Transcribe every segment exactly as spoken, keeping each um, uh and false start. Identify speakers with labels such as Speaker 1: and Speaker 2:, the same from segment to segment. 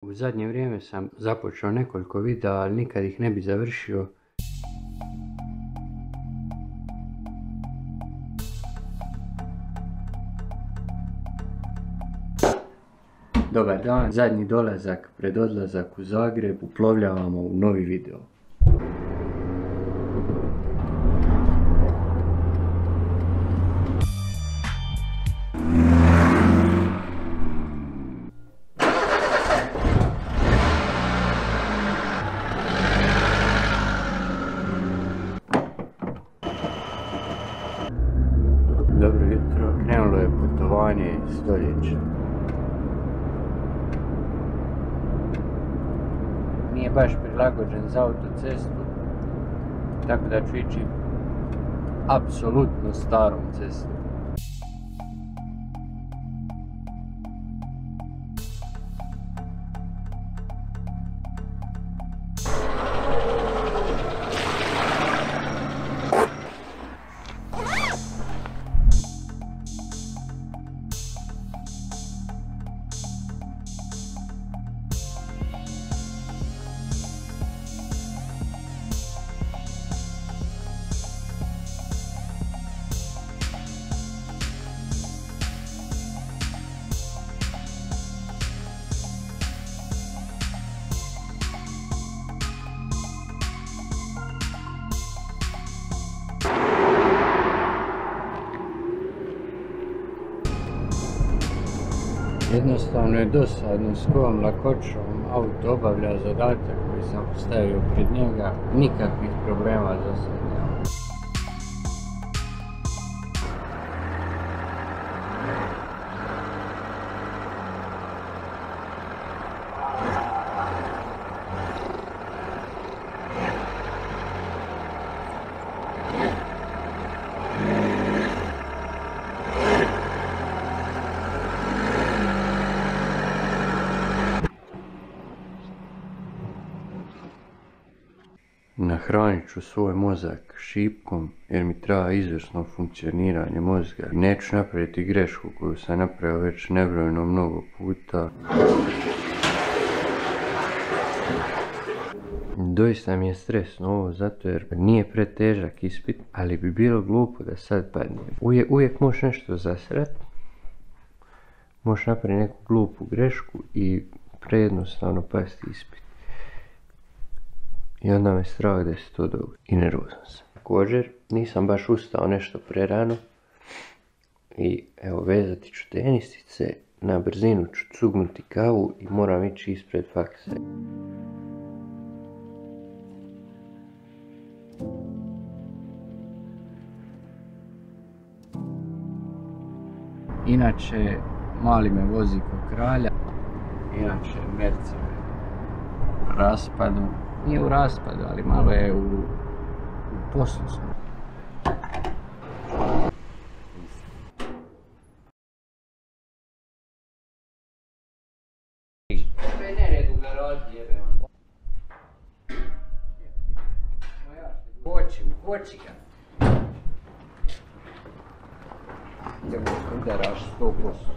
Speaker 1: U zadnje vrijeme sam započeo nekoliko videa, ali nikad ih ne bi završio. Dobar dan, zadnji dolazak pred odlazak u Zagreb, uplovljavamo u novi video. Dobro jutro, krenulo je putovanje stoljeća. Nije baš prilagođen za autocestu, tako da ću ići apsolutno starom cestom. Jednostavno je dosadno s kojom lakoćom auto obavlja zadatak koji sam postavio pred njega, nikakvih problema za sad nema. Nahranit ću svoj mozak šipkom jer mi treba izvrsno funkcioniranje mozga. Neću napraviti grešku koju sam napravio već nebrojeno mnogo puta. Doista mi je stresno ovo zato jer nije pretežak ispit, ali bi bilo glupo da sad padnem. Uvijek, uvijek možeš nešto zasrat, možeš napraviti neku glupu grešku i prejednostavno pasti ispit. I onda me strah da se to dogodi. I nervozan sam. Također, nisam baš ustao nešto prerano. I evo, vezati ću tenisice, na brzinu ću cugnuti kavu i moram ići ispred faksa. Inače, mali me vozi ko kralja. Inače, Merci u raspadu. Nije u raspadu, ali malo je u, u poslu. Koči, koči ga. Idemo udaraš sto posto.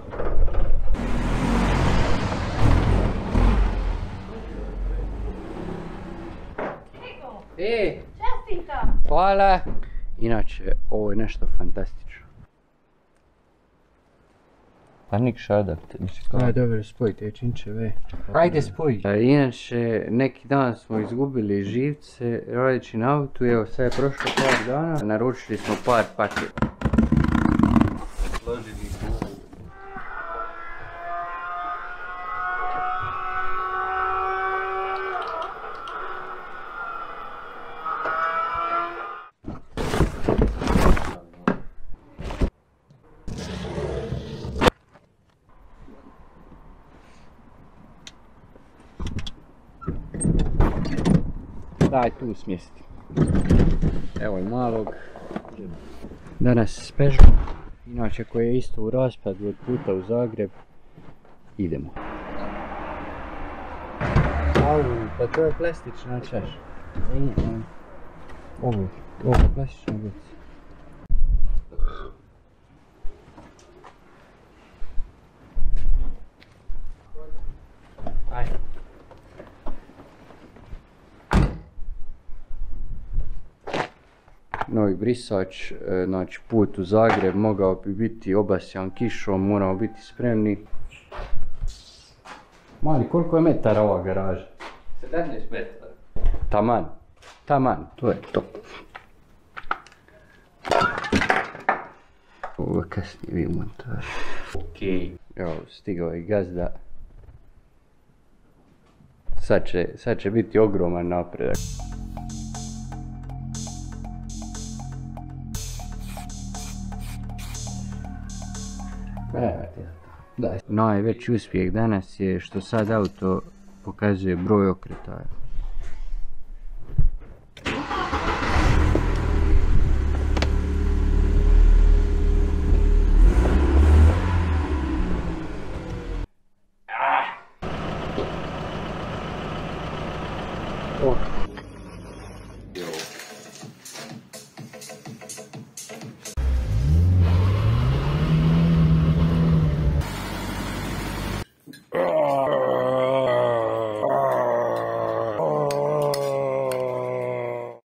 Speaker 1: E,
Speaker 2: čestitam!
Speaker 1: Hvala! Inače, ovo je nešto fantastično. Pa Nikša adapte, mislim kao... Ajde, dobro, spoj te činčeve. Ajde, spoj! Inače, neki dan smo izgubili živce radeći na autu, evo sad je prošlo par dana. Naručili smo par paketa. Složili smo. Daj tu smjesti. Evo je malog. Danas s Peugeot, inače koji je isto u raspadu od puta u Zagreb. Idemo. Au, pa to je plastična čaša. Ovo, ovo je plastična boca. Ajde. novi brisač, znači put u Zagreb mogao bi biti obasjan kišom, moramo biti spremni. Mali, koliko je metara ova garaža?
Speaker 2: sedamnaest metara.
Speaker 1: Taman, taman, to je to. Ovo je kasnije vi montaž.
Speaker 2: Okej.
Speaker 1: Evo, stigao je gazda. Sad će, sad će biti ogroman napredak. Da. Najveći uspjeh danas je što sad auto pokazuje broj okretaja.